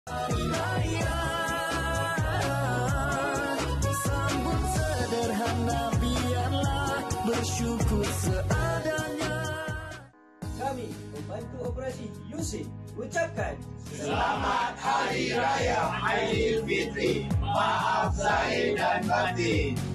Hari Raya, sambut sederhana, biarlah bersyukur seadanya. Kami, pembantu operasi USIN, ucapkan Selamat Hari Raya Aidilfitri. Maaf zahir dan batin.